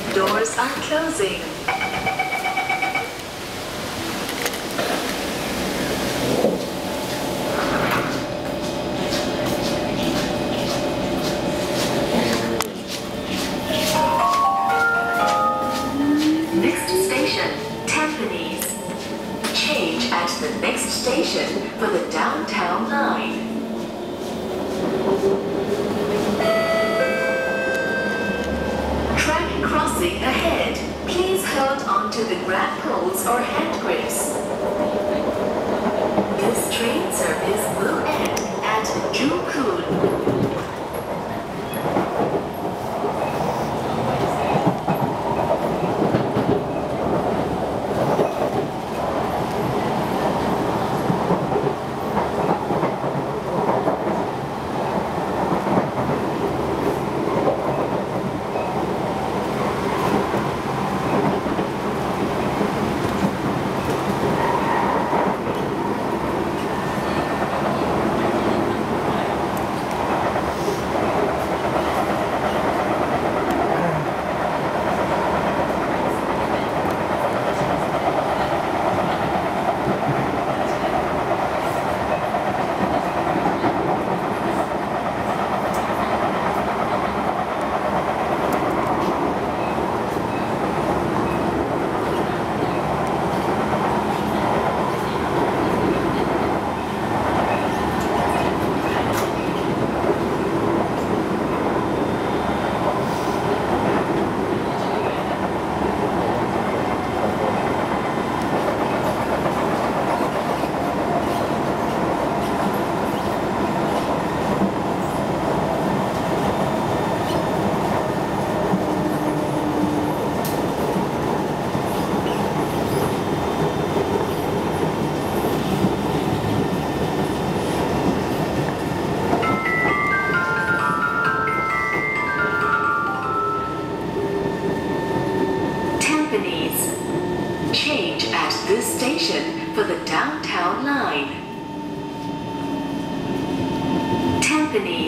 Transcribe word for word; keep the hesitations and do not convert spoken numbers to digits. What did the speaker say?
Doors are closing. Next station, Tampines. Change at the next station for the downtown line. Track crossing ahead. Please hold onto the grab poles or hand grips. This train service will end at Joo Koon. Change at this station for the downtown line. Tampines.